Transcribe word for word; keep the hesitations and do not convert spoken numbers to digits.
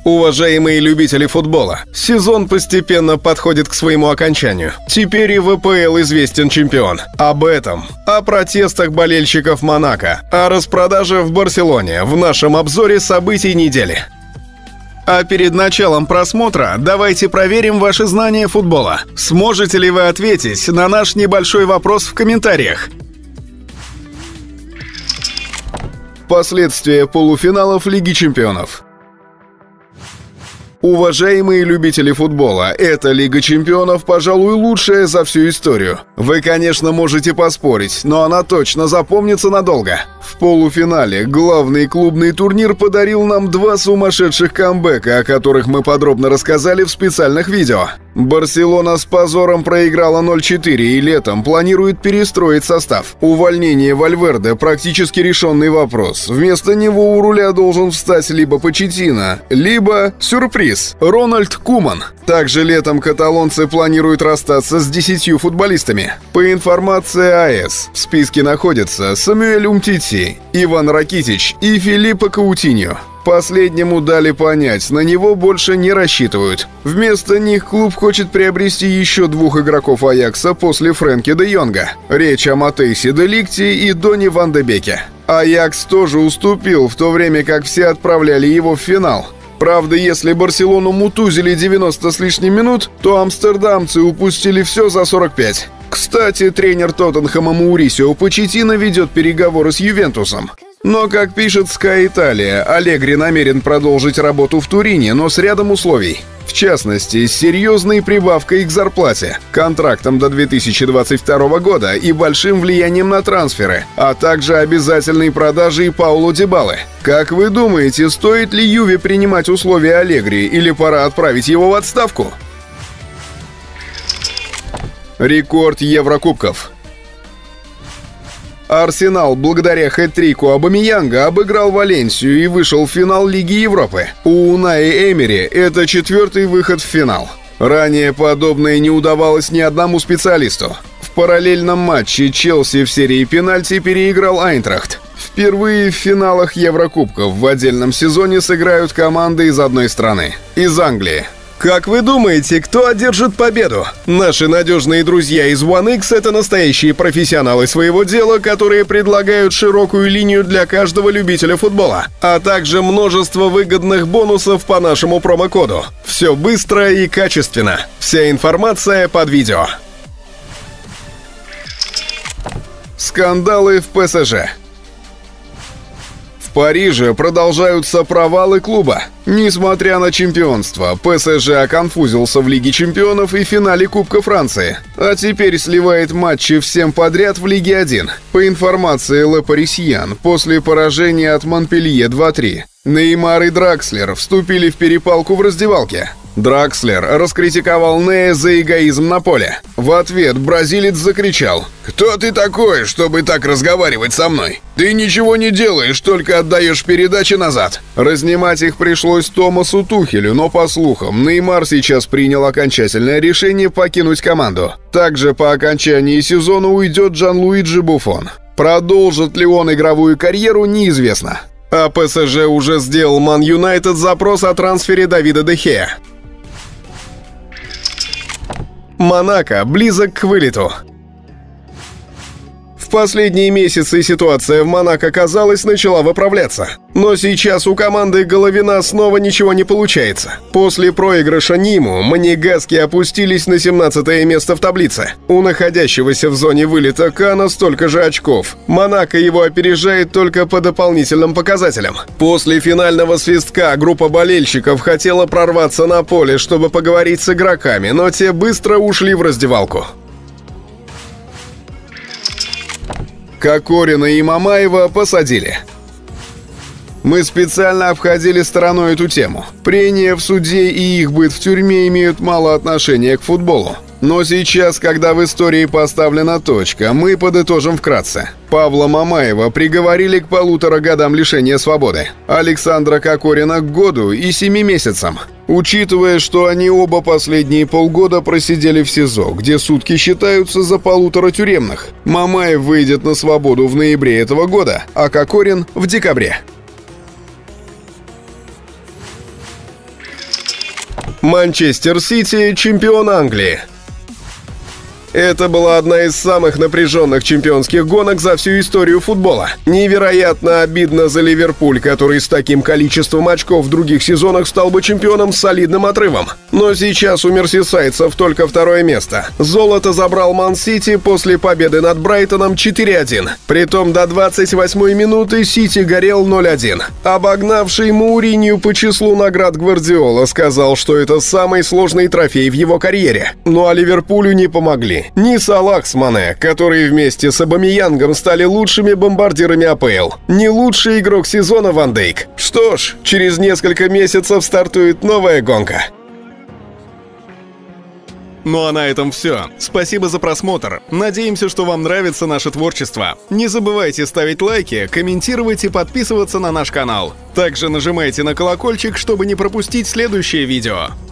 Уважаемые любители футбола, сезон постепенно подходит к своему окончанию. Теперь и в вэ пэ эл известен чемпион. Об этом, о протестах болельщиков Монако, о распродаже в Барселоне в нашем обзоре событий недели. А перед началом просмотра давайте проверим ваши знания футбола. Сможете ли вы ответить на наш небольшой вопрос в комментариях? Последствия полуфиналов Лиги чемпионов. Уважаемые любители футбола, эта Лига чемпионов, пожалуй, лучшая за всю историю. Вы, конечно, можете поспорить, но она точно запомнится надолго. В полуфинале главный клубный турнир подарил нам два сумасшедших камбэка, о которых мы подробно рассказали в специальных видео. Барселона с позором проиграла ноль четыре и летом планирует перестроить состав. Увольнение Вальверде – практически решенный вопрос. Вместо него у руля должен встать либо Почеттино, либо, сюрприз, Рональд Куман. Также летом каталонцы планируют расстаться с десятью футболистами. По информации а эс, в списке находятся Самюэль Умтити, Иван Ракитич и Филиппо Каутиньо. Последнему дали понять, на него больше не рассчитывают. Вместо них клуб хочет приобрести еще двух игроков Аякса после Фрэнки де Йонга. Речь о Матейсе де Ликте и Доне ван де Беке. Аякс тоже уступил, в то время как все отправляли его в финал. Правда, если Барселону мутузили девяносто с лишним минут, то амстердамцы упустили все за сорок пять. Кстати, тренер Тоттенхэма Маурисио Почеттино ведет переговоры с Ювентусом. Но, как пишет Sky Italia, Аллегри намерен продолжить работу в Турине, но с рядом условий. В частности, с серьезной прибавкой к зарплате, контрактом до две тысячи двадцать второго года и большим влиянием на трансферы, а также обязательной продажей Пауло Дибалы. Как вы думаете, стоит ли Юве принимать условия Аллегри или пора отправить его в отставку? Рекорд Еврокубков. Арсенал благодаря хэт-трику Абамеянга обыграл Валенсию и вышел в финал Лиги Европы. У Унаи Эмери это четвертый выход в финал. Ранее подобное не удавалось ни одному специалисту. В параллельном матче Челси в серии пенальти переиграл Айнтрахт. Впервые в финалах Еврокубков в отдельном сезоне сыграют команды из одной страны – из Англии. Как вы думаете, кто одержит победу? Наши надежные друзья из One X — это настоящие профессионалы своего дела, которые предлагают широкую линию для каждого любителя футбола, а также множество выгодных бонусов по нашему промокоду. Все быстро и качественно. Вся информация под видео. Скандалы в пэ эс жэ. В Париже продолжаются провалы клуба. Несмотря на чемпионство, пэ эс жэ оконфузился в Лиге чемпионов и финале Кубка Франции, а теперь сливает матчи всем подряд в Лиге один. По информации Ле Парисьен, после поражения от Монпелье два три, Неймар и Дракслер вступили в перепалку в раздевалке. Дракслер раскритиковал Нея за эгоизм на поле. В ответ бразилец закричал: «Кто ты такой, чтобы так разговаривать со мной? Ты ничего не делаешь, только отдаешь передачи назад». Разнимать их пришлось Томасу Тухелю, но, по слухам, Неймар сейчас принял окончательное решение покинуть команду. Также по окончании сезона уйдет Джанлуиджи Буффон. Продолжит ли он игровую карьеру, неизвестно. А пэ эс жэ уже сделал Ман Юнайтед запрос о трансфере Давида де Хеа. Монако близок к вылету. В последние месяцы ситуация в Монако, казалось, начала выправляться. Но сейчас у команды Головина снова ничего не получается. После проигрыша Ниму монегаски опустились на семнадцатое место в таблице. У находящегося в зоне вылета Кана столько же очков. Монако его опережает только по дополнительным показателям. После финального свистка группа болельщиков хотела прорваться на поле, чтобы поговорить с игроками, но те быстро ушли в раздевалку. Кокорина и Мамаева посадили. Мы специально обходили стороной эту тему. Прения в суде и их быт в тюрьме имеют мало отношения к футболу. Но сейчас, когда в истории поставлена точка, мы подытожим вкратце. Павла Мамаева приговорили к полутора годам лишения свободы, Александра Кокорина к году и семи месяцам. Учитывая, что они оба последние полгода просидели в СИЗО, где сутки считаются за полутора тюремных, Мамаев выйдет на свободу в ноябре этого года, а Кокорин в декабре. Манчестер Сити – чемпион Англии. Это была одна из самых напряженных чемпионских гонок за всю историю футбола. Невероятно обидно за Ливерпуль, который с таким количеством очков в других сезонах стал бы чемпионом с солидным отрывом. Но сейчас у мерсисайдцев только второе место. Золото забрал Ман-Сити после победы над Брайтоном четыре один. Притом до двадцать восьмой минуты Сити горел ноль один. Обогнавший Мауринью по числу наград Гвардиола сказал, что это самый сложный трофей в его карьере. Ну а Ливерпулю не помогли ни Салах с Мане, которые вместе с Обамейянгом стали лучшими бомбардирами А Пэ Эл, ни лучший игрок сезона Ван Дейк. Что ж, через несколько месяцев стартует новая гонка. Ну а на этом все. Спасибо за просмотр. Надеемся, что вам нравится наше творчество. Не забывайте ставить лайки, комментировать и подписываться на наш канал. Также нажимайте на колокольчик, чтобы не пропустить следующее видео.